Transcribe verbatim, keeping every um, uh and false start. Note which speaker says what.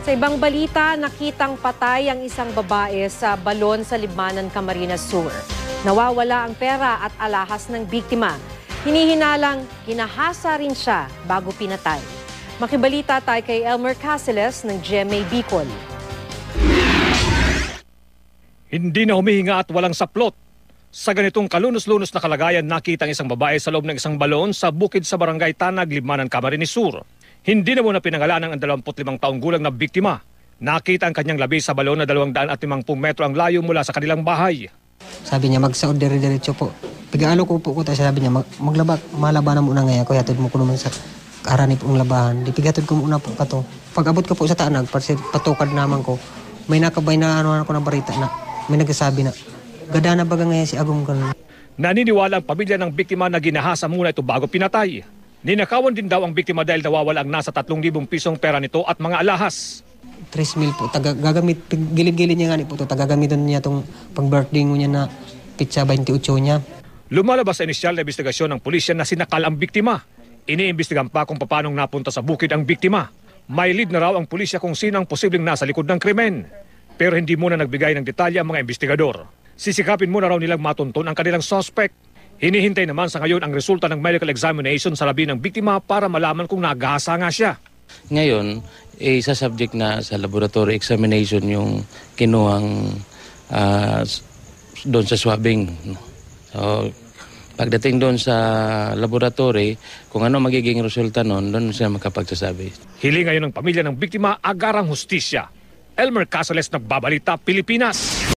Speaker 1: Sa ibang balita, nakitang patay ang isang babae sa balon sa Libmanan, Camarines Sur. Nawawala ang pera at alahas ng biktima. Hinihinalang ginahasa rin siya bago pinatay. Makibalita tayo kay Elmer Caceres ng G M A Bicol.
Speaker 2: Hindi na humihinga at walang saplot. Sa ganitong kalunos-lunos na kalagayan, nakita ang isang babae sa loob ng isang balon sa bukid sa barangay Tanag, Libmanan, Camarines Sur. Hindi na muna pinangalanan ang dalawampu't limang taong gulang na biktima. Nakita ang kanyang labi sa balon na dalawang daan at limangpung metro ang layo mula sa kanilang bahay.
Speaker 3: Sabi niya, magsaod dire-diretso po. Pag-ano ko po ko, sabi niya, mag maglaba, malabanan mo na ngayon. Kuya, hatid mo ko naman sa karani pong labahan. Di pigatod ko muna po ka to. Pag abot ko po sa Tanag, patukad naman ko, may nakabay na ano ako na barita na may nagsasabi na, gada na baga ngayon si Agong ganun.
Speaker 2: Naniniwala ang pamilya ng biktima na ginahasa muna ito bago pinatay. Ninakawan din daw ang biktima dahil nawawala ang nasa tatlong libong pisong pera nito at mga alahas.
Speaker 3: tres mil po, taga, gagamit, gilid-gilid niya nga po ito, tagagamitan niya itong pang-birthday niya na pizza twenty-eight niya.
Speaker 2: Lumalabas sa inisyal na investigasyon ng pulisya na sinakal ang biktima. Iniimbestigan pa kung paanong napunta sa bukid ang biktima. May lead na raw ang pulisya kung sino ang posibleng nasa likod ng krimen. Pero hindi muna nagbigay ng detalye ang mga investigador. Sisikapin muna raw nilang matunton ang kanilang suspect. Hinihintay naman sa ngayon ang resulta ng medical examination sa labi ng biktima para malaman kung nagahasa nga siya.
Speaker 4: Ngayon, eh, sa subject na sa laboratory examination yung kinuhang uh, doon sa swabbing. So, pagdating doon sa laboratory, kung ano magiging resulta noon, doon siya makapagsasabi.
Speaker 2: Hiling ngayon ng pamilya ng biktima, agarang hustisya. Elmer Caceres, Nagbabalita, Pilipinas.